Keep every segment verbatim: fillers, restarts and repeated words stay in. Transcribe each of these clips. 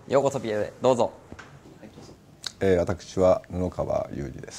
ようこそピエロへどうぞ。 えー、私は布川裕二です、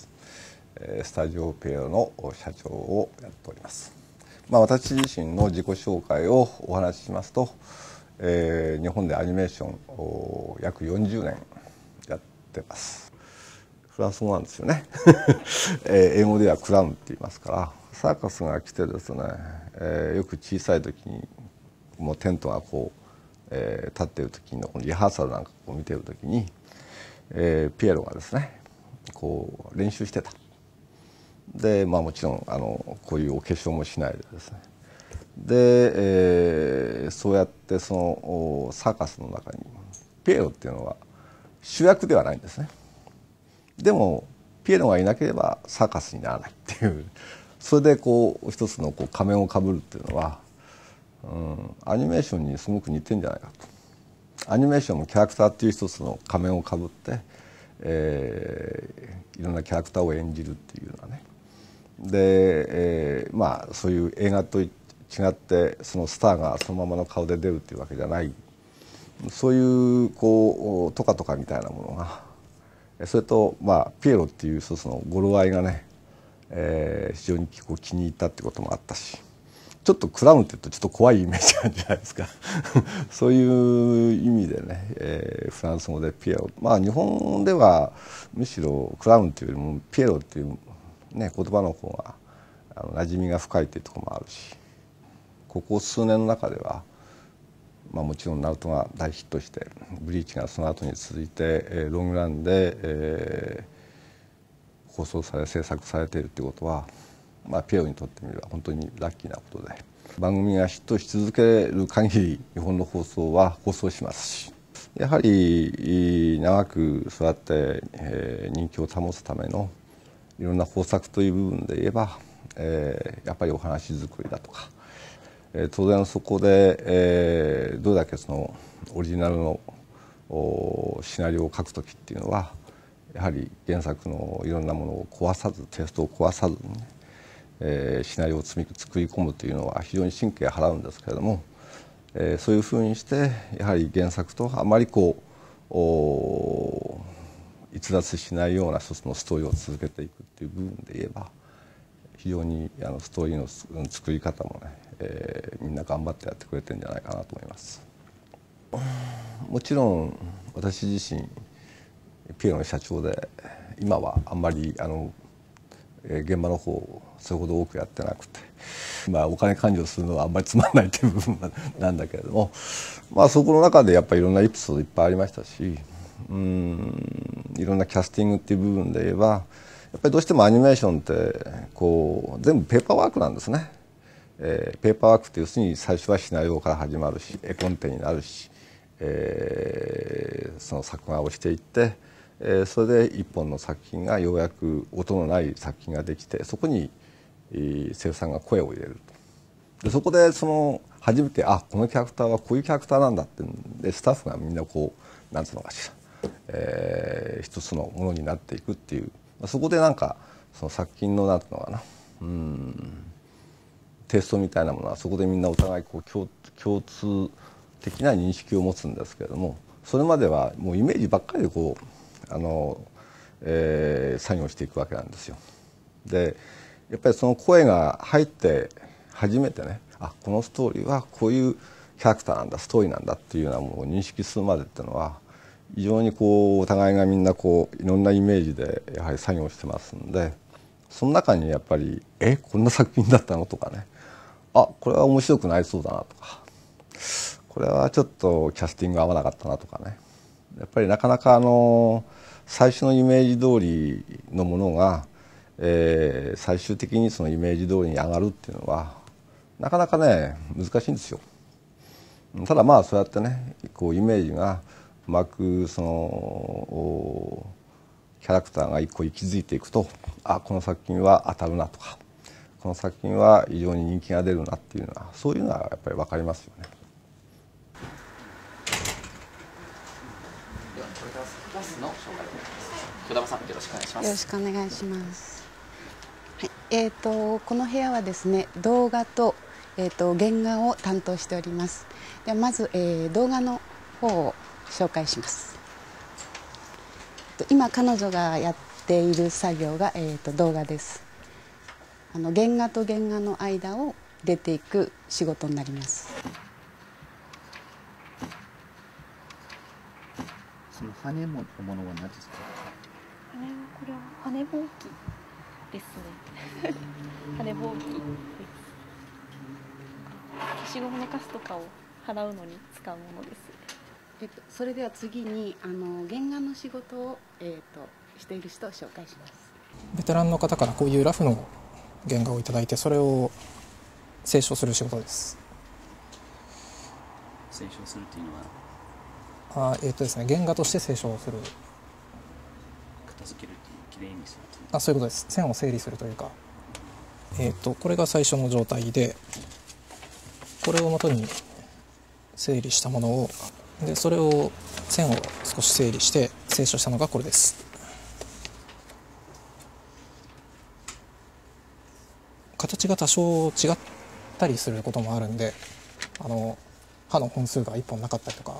えー、スタジオペアの社長をやっております。まあ、私自身の自己紹介をお話ししますと、えー、日本でアニメーションを約よんじゅうねんやってます。フランス語なんですよね、えー、英語ではクラウンって言いますから、サーカスが来てですね、えー、よく小さい時にもうテントがこう、えー、立っている時のリハーサルなんかを見ている時に、えー、ピエロがですねこう練習してた。でまあもちろんあのこういうお化粧もしないでですねで、えー、そうやってそのサーカスの中にピエロっていうのは主役ではないんですね。でもピエロがいなければサーカスにならないっていう、それでこう一つのこう仮面をかぶるっていうのは、うん、アニメーションにすごく似てるんじゃないかと。アニメーションもキャラクターっていう一つの仮面をかぶって、えー、いろんなキャラクターを演じるっていうようなね。で、えー、まあそういう映画と違ってそのスターがそのままの顔で出るっていうわけじゃない、そういうこうトカトカみたいなものが、それとまあピエロっていう一つの語呂合いがね、えー、非常にこう気に入ったってこともあったし、ちょっとクラウンって言うとちょっと怖いイメージあるじゃないですかそういう意味でね、えー、フランス語でピエロ、まあ日本ではむしろクラウンっていうよりもピエロっていう、ね、言葉の方があの馴染みが深いっていうところもあるし、ここ数年の中では、まあ、もちろんナルトが大ヒットしてブリーチがその後に続いて、えー、ロングランで、えー、放送され制作されているということは、まあ、ピエロにとってみれば本当にラッキーなことで、番組がヒットし続ける限り日本の放送は放送しますし、やはり長くそうやって、えー、人気を保つためのいろんな方策という部分で言えば、えー、やっぱりお話作りだとか、えー、当然そこで、えー、どれだけそのオリジナルのシナリオを書く時っていうのはやはり原作のいろんなものを壊さず、テストを壊さずにね、えー、シナリオを作り込むというのは非常に神経を払うんですけれども、えー、そういうふうにしてやはり原作とあまりこう逸脱しないような一つのストーリーを続けていくっていう部分で言えば、非常にあのストーリーの作り方もね、えー、みんな頑張ってやってくれてるんじゃないかなと思います。もちろん私自身ピエロの社長で今はあんまりあの現場の方をそれほど多くやってなくて、まあ、お金勘定するのはあんまりつまんないという部分なんだけれども、まあ、そこの中でやっぱりいろんなエピソードいっぱいありましたし、うんいろんなキャスティングっていう部分で言えばやっぱりどうしてもアニメーションってこう全部ペーパーワークなんですね。えー、ペーパーワークって要するに最初はシナリオから始まるし絵コンテになるし、えー、その作画をしていって、えー、それで一本の作品がようやく音のない作品ができて、そこに声優さんが声を入れると。でそこでその初めてあこのキャラクターはこういうキャラクターなんだってでスタッフがみんなこうなんつうのかしら、えー、一つのものになっていくっていう、そこでなんかその作品のなんていうのかな、うんテイストみたいなものはそこでみんなお互いこう 共, 共通的な認識を持つんですけれども、それまではもうイメージばっかりでこうあの、えー、作業していくわけなんですよ。でやっぱりその声が入って初めてね、あこのストーリーはこういうキャラクターなんだ、ストーリーなんだっていうようなものを認識するまでっていうのは非常にこうお互いがみんなこういろんなイメージでやはり作業してますんで、その中にやっぱり「えこんな作品だったの?」とかね、あこれは面白くなりそうだなとか、これはちょっとキャスティング合わなかったなとかね、やっぱりなかなかあの最初のイメージ通りのものが、えー、最終的にそのイメージ通りに上がるっていうのはなかなかね難しいんですよ。ただまあそうやってねこうイメージがうまくそのキャラクターが一個息づいていくと、あこの作品は当たるなとか、この作品は非常に人気が出るなっていうのはそういうのはやっぱり分かりますよね。 ではこれからクラスの紹介を小玉さんよろしくお願いします。 よろしくお願いします。はい、えーとこの部屋はですね動画とえーと原画を担当しております。ではまず、えー、動画の方を紹介します。今彼女がやっている作業が、えー、と動画です。あの原画と原画の間を出ていく仕事になります。 その羽もものは何ですか？ 羽はこれは羽ぼうきですね。羽ぼうきです。消しゴムのカスとかを払うのに使うものです。 えっと、それでは次にあの原画の仕事を、えっと、している人を紹介します。 ベテランの方からこういうラフの原画をいただいて、それを清書する仕事です。 清書するっていうのはあえっとですね原画として清書をする、 片付けるっていう、きれいにするっていう。 あそういうことです。線を整理するというか、えっとこれが最初の状態で、これを元に整理したものを、でそれを線を少し整理して清書したのがこれです。形が多少違ったりすることもあるんで、あの刃の本数がいっぽんなかったりとか、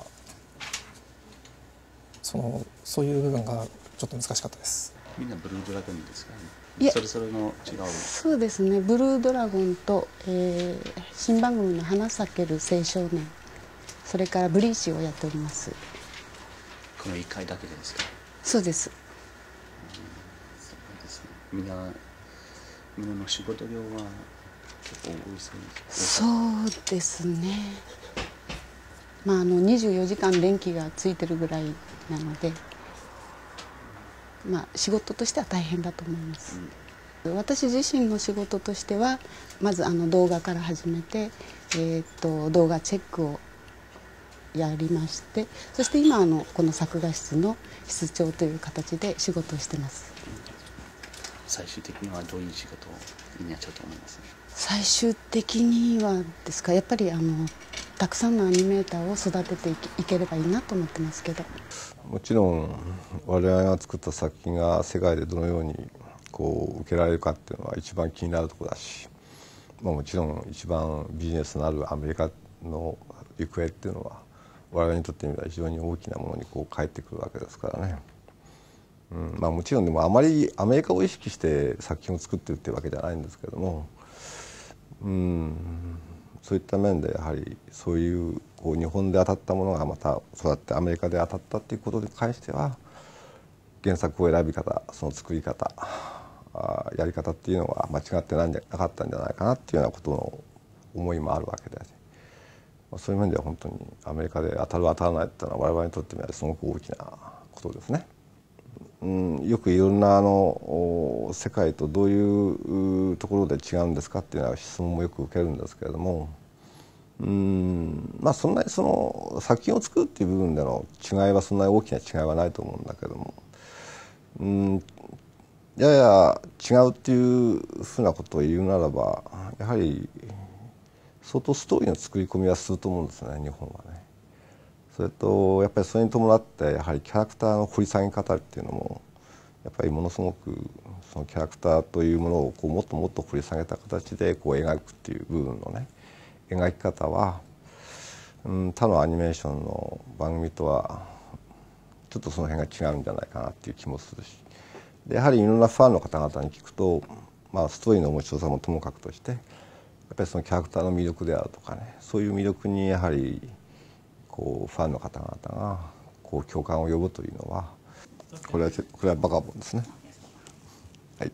そのそういう部分がちょっと難しかったです。 みんなブルードラゴンですかね。 いえそれぞれの違う。 そうですね、ブルードラゴンと、えー、新番組の花咲ける青少年、それからブリーチをやっております。 このいっかいだけでですか？ そうです。 そうですね。みんなみんなの仕事量は結構多いそうです。 そうですね。まああのにじゅうよじかん電気がついてるぐらいなので、まあ仕事としては大変だと思います。うん、私自身の仕事としては、まずあの動画から始めて、えー、っと動画チェックをやりまして、そして今あのこの作画室の室長という形で仕事をしてます。 最終的にはどういう仕事になっちゃうと思います？ 最終的にはですか、やっぱりあのたくさんのアニメーターを育ててい け, いければいいなと思ってますけど。 もちろん我々が作った作品が世界でどのようにこう受けられるかっていうのは一番気になるところだし、まあ、もちろん一番ビジネスのあるアメリカの行方っていうのは我々にとってみれば非常に大きなものにこう返ってくるわけですからね。うんまあ、もちろんでもあまりアメリカを意識して作品を作ってるっていうわけじゃないんですけれども、うんそういった面でやはりそういうこう日本で当たったものがまたそうやってアメリカで当たったっていうことに関しては、原作を選び方、その作り方、やり方っていうのは間違ってないんじゃなかったんじゃないかなっていうようなことの思いもあるわけで、そういう面では本当にアメリカで当たる当たらないっていうのは我々にとってみればすごく大きなことですね。うん、よくいろんなあの世界とどういうところで違うんですかっていうような質問もよく受けるんですけれども、うんまあそんなにその作品を作るっていう部分での違いはそんなに大きな違いはないと思うんだけども、うんやや違うっていうふうなことを言うならば、やはり相当ストーリーの作り込みはすると思うんですね、日本はね。それとやっぱりそれに伴ってやはりキャラクターの掘り下げ方っていうのもやっぱりものすごくそのキャラクターというものをこうもっともっと掘り下げた形でこう描くっていう部分のね描き方は、うん、他のアニメーションの番組とはちょっとその辺が違うんじゃないかなっていう気もするし、でやはりいろんなファンの方々に聞くと、まあ、ストーリーの面白さもともかくとしてやっぱりそのキャラクターの魅力であるとかね、そういう魅力にやはりこうファンの方々がこう共感を呼ぶというのはこれはこれはバカボンですね。はい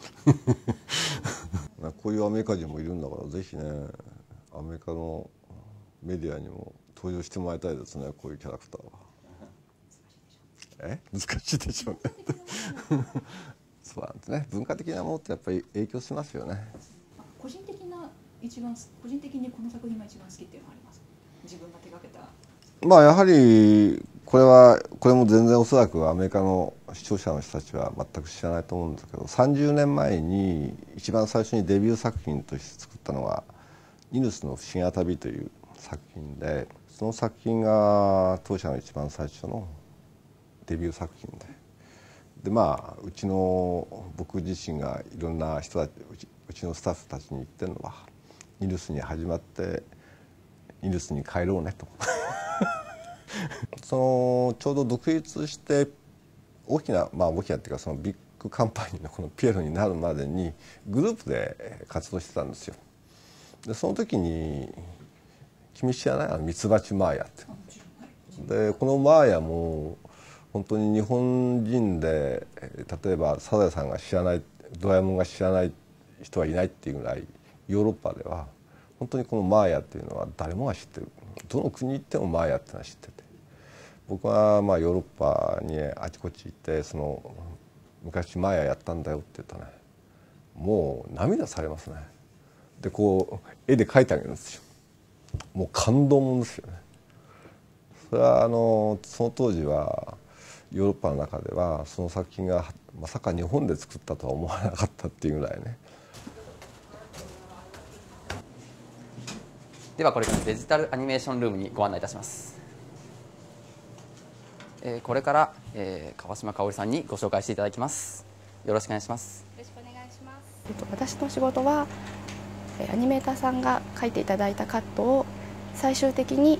こういうアメリカ人もいるんだからぜひねアメリカのメディアにも登場してもらいたいですね、こういうキャラクターは。え難しいでしょうねそうなんですね。文化的なものってやっぱり影響しますよね。 個人的な一番個人的にこの作品が一番好きっていうのはあります？自分が手がけた。 まあやはりこれはこれも全然おそらくアメリカの視聴者の人たちは全く知らないと思うんですけど、さんじゅうねんまえに一番最初にデビュー作品として作ったのが「ニヌスの不思議な旅」という作品で、その作品が当社の一番最初のデビュー作品で、でまあうちの僕自身がいろんな人たちうち、うちのスタッフたちに言ってるのは、ニヌスに始まってニヌスに帰ろうねとそのちょうど独立して大きなまあ大きなっていうかそのビッグカンパニーのこのピエロになるまでにグループで活動してたんですよ。でその時に君知らないあのミツバチマーヤって。でこのマーヤも本当に日本人で例えばサザエさんが知らないドラえもんが知らない人はいないっていうぐらいヨーロッパでは本当にこのマーヤっていうのは誰もが知ってる。どの国行ってもマーヤっていうのは知ってて、僕はまあヨーロッパにあちこち行ってその昔マーヤやったんだよって言うとね、もう涙されますね。でこう絵で描いてあげるんですよ。もう感動もんですよね。それはあのその当時はヨーロッパの中ではその作品がまさか日本で作ったとは思わなかったっていうぐらいね。 ではこれからデジタルアニメーションルームにご案内いたします。えー、これから、えー、川島香織さんにご紹介していただきます。よろしくお願いします。 よろしくお願いします。私の仕事はアニメーターさんが描いていただいたカットを最終的に、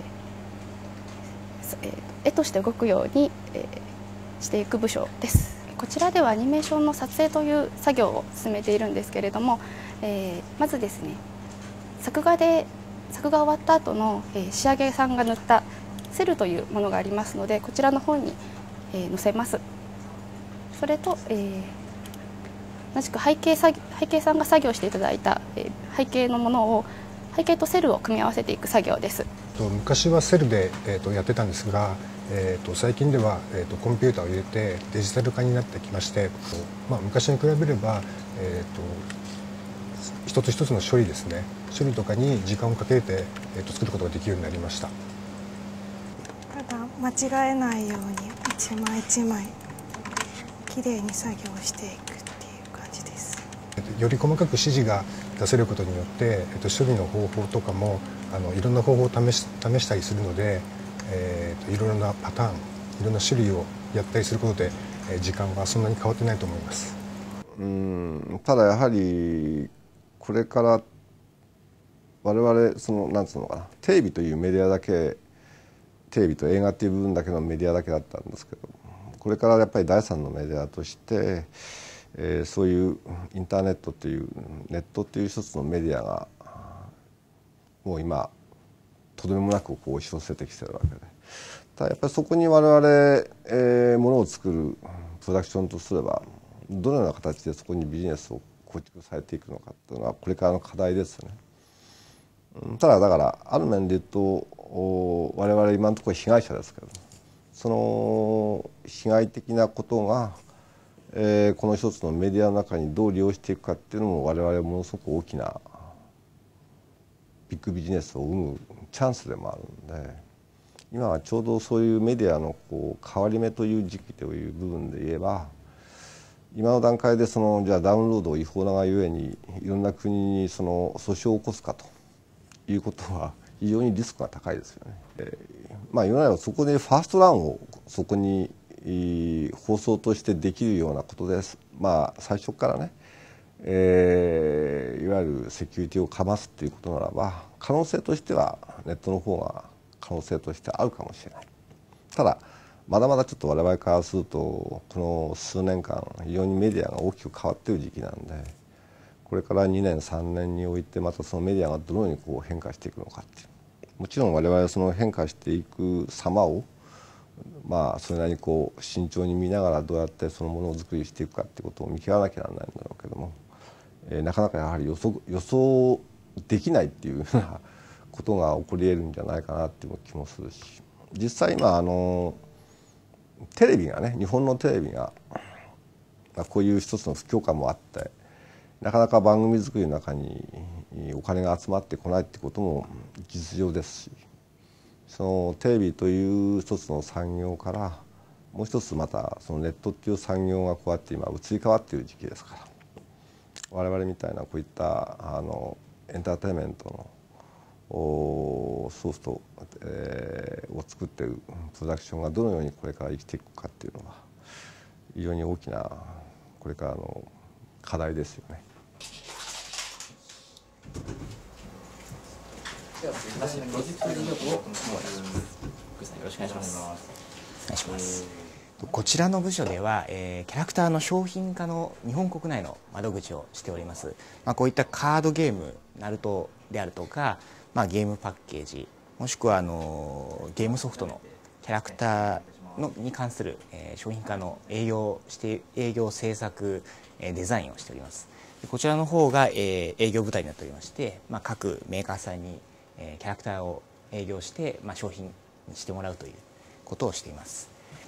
えーえー、絵として動くように、えー、していく部署です。こちらではアニメーションの撮影という作業を進めているんですけれども、えー、まずですね、作画で作画終わった後の、えー、仕上げさんが塗ったセルというものがありますので、こちらの方に、えー、載せます。それと、えー、同じく背景作背景さんが作業していただいた、えー、背景のものを背景とセルを組み合わせていく作業です。 昔はセルで、えー、とやってたんですが、えー、と最近では、えー、とコンピューターを入れてデジタル化になってきまして、まあ、昔に比べれば、えー、と一つ一つの処理ですね処理とかに時間をかけて、えー、と作ることができるようになりました。 ただ間違えないように一枚一枚きれいに作業していくっていう感じです。 より細かく指示が出せることによって、えー、と処理の方法とかもあのいろんな方法を試し、試したりするので、えー、といろいろなパターンいろんな種類をやったりすることで、えー、時間はそんなに変わってないと思います。 うんただやはりこれから我々そのなんつうのかなテレビというメディアだけテレビと映画っていう部分だけのメディアだけだったんですけど、これからやっぱり第三のメディアとして、えー、そういうインターネットというネットっていう一つのメディアがもう今とどめもなくこう押し寄せてきてるわけで、ただやっぱりそこに我々、えー、ものを作るプロダクションとすればどのような形でそこにビジネスを構築されていくのかっていうのはこれからの課題ですよね。ただだからある面で言うと我々今のところ被害者ですけど、その被害的なことが、えー、この一つのメディアの中にどう利用していくかっていうのも我々ものすごく大きなビッグビジネスを生むチャンスでもあるんで、今はちょうどそういうメディアのこう変わり目という時期という部分で言えば、今の段階でそのじゃあダウンロードを違法ながゆえにいろんな国にその訴訟を起こすかということは非常にリスクが高いですよね。えー、まあ言わないはそこでファーストランをそこに放送としてできるようなことです。まあ最初からね、えー、いわゆるセキュリティをかますっていうことならば可能性としてはネットの方が可能性としてあるかもしれない。ただまだまだちょっと我々からするとこの数年間非常にメディアが大きく変わっている時期なんで、これからにねんさんねんにおいてまたそのメディアがどのようにこう変化していくのかっていう、もちろん我々はその変化していく様をまあそれなりにこう慎重に見ながらどうやってそのものを作りしていくかっていうことを見極めなきゃならないんだろうけども、えー、なかなかやはり予想予想できないっていうようなことが起こり得るんじゃないかなっていう気もするし、実際今あのテレビがね日本のテレビが、まあ、こういう一つの不況感もあってなかなか番組作りの中にお金が集まってこないってことも実情ですし、そのテレビという一つの産業からもう一つまたそのネットっていう産業がこうやって今移り変わっている時期ですから、我々みたいなこういったあのエンターテインメントのソフト、えー、を作っているプロダクションがどのようにこれから生きていくかっていうのは非常に大きなこれからの課題ですよね。 では続きましてプロジェクトリードをお願いします。 福井さんよろしくお願いします。お願いします。 こちらの部署では、えー、キャラクターの商品化の日本国内の窓口をしております。まあ、こういったカードゲーム、ナルトであるとか、まあ、ゲームパッケージ、もしくはあのゲームソフトのキャラクターのに関する、えー、商品化の営業して営業制作、えー、デザインをしております。こちらの方が、えー、営業部隊になっておりまして、まあ、各メーカーさんに、えー、キャラクターを営業して、まあ、商品にしてもらうということをしています。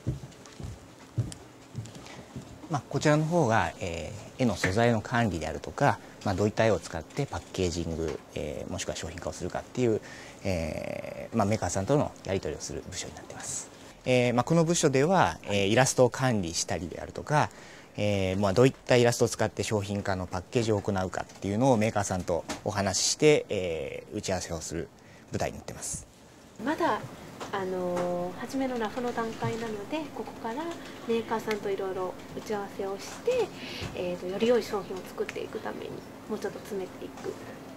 まあ、こちらの方が、えー、絵の素材の管理であるとか、まあ、どういった絵を使ってパッケージング、えー、もしくは商品化をするかっていう、えーまあ、メーカーさんとのやり取りをする部署になっています。えーまあ、この部署では、えー、イラストを管理したりであるとか、えーまあ、どういったイラストを使って商品化のパッケージを行うかっていうのをメーカーさんとお話しして、えー、打ち合わせをする部隊になっています。 まだあのー、初めのラフの段階なので、ここからメーカーさんといろいろ打ち合わせをして、えー、とより良い商品を作っていくためにもうちょっと詰めていく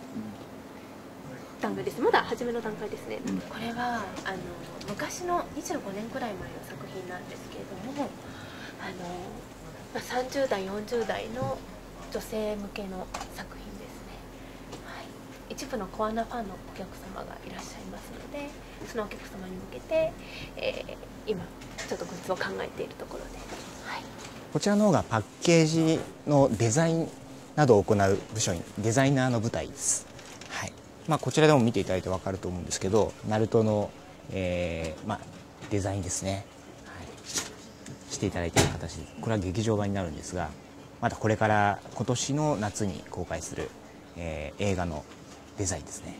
段階です。まだ初めの段階ですね。うん、 これはあの昔のにじゅうごねんくらい前の作品なんですけれども、あの、まあ、さんじゅうだいよんじゅうだいの女性向けの作品ですね。はい、一部のコアなファンのお客様がいらっしゃいますので、そのお客様に向けて、えー、今ちょっとグッズを考えているところで、はい、 こちらの方がパッケージのデザインなどを行う部署にデザイナーの部隊です。はい、まあ、こちらでも見ていただいて分かると思うんですけど、ナルトの、えーまあ、デザインですね、はい、していただいている形で、これは劇場版になるんですが、まだこれから今年の夏に公開する、えー、映画のデザインですね。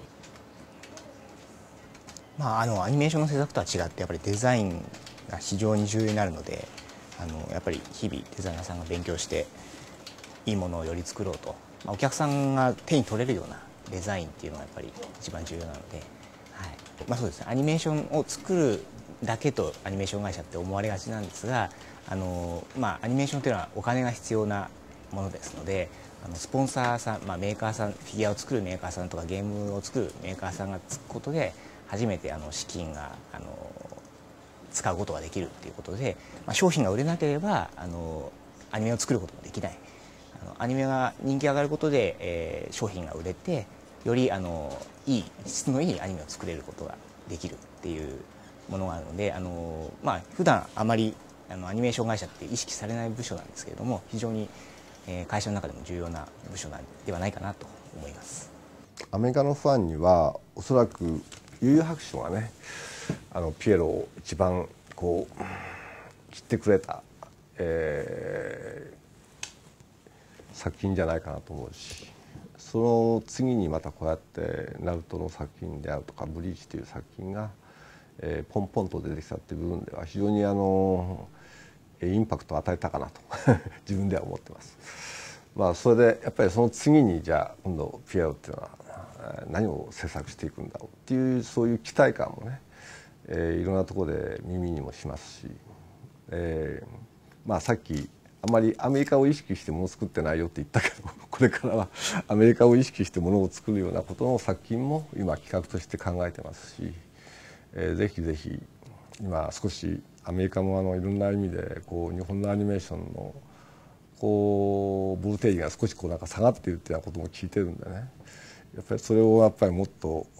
まあ、あのアニメーションの制作とは違ってやっぱりデザインが非常に重要になるので、あのやっぱり日々デザイナーさんが勉強していいものをより作ろうと、まあ、お客さんが手に取れるようなデザインっていうのがやっぱり一番重要なので、はい、まあそうですね、アニメーションを作るだけとアニメーション会社って思われがちなんですが、あの、まあ、アニメーションというのはお金が必要なものですので、あのスポンサーさん、まあ、メーカーさん、フィギュアを作るメーカーさんとかゲームを作るメーカーさんがつくことで初めてあの資金があの使うことができるっていうことで、まあ、商品が売れなければあのアニメを作ることもできない。あのアニメが人気上がることで、えー、商品が売れてよりあのいい質のいいアニメを作れることができるっていうものがあるので、あの、まあ、普段あまりあのアニメーション会社って意識されない部署なんですけれども、非常に、えー、会社の中でも重要な部署なんではないかなと思います。 アメリカのファンにはおそらくユハクショがね、あのピエロを一番こう知ってくれた、えー、作品じゃないかなと思うし、その次にまたこうやってナルトの作品であるとかブリーチという作品が、えー、ポンポンと出てきたっていう部分では非常にあのインパクトを与えたかなと自分では思ってます。まあそれでやっぱりその次にじゃあ今度ピエロっていうのは何を制作していくんだろうっていうそういう期待感もね、えー、いろんなところで耳にもしますし、えー、まあさっきあまりアメリカを意識してものを作ってないよって言ったけど、これからはアメリカを意識してものを作るようなことの作品も今企画として考えてますし、えー、ぜひぜひ今少しアメリカもあのいろんな意味でこう日本のアニメーションのこうボルテージが少しこうなんか下がっているっていうようなことも聞いてるんでね、やっぱりそれをやっぱりもっと、うん、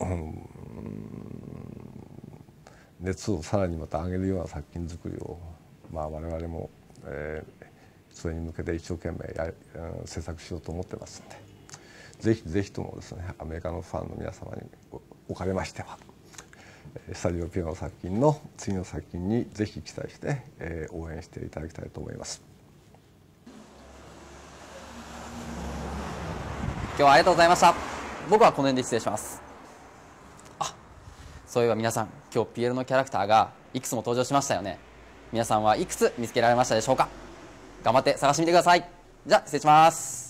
熱をさらにまた上げるような作品作りを、まあ、我々も、えー、それに向けて一生懸命や、うん、制作しようと思ってますんで、ぜひぜひともですねアメリカのファンの皆様におかれましてはスタジオピアノの作品の次の作品にぜひ期待して、えー、応援していただきたいと思います。 今日はありがとうございました。僕はこの辺で失礼します。あ、そういえば皆さん、今日ピエロのキャラクターがいくつも登場しましたよね。皆さんはいくつ見つけられましたでしょうか。頑張って探してみてください。じゃあ失礼します。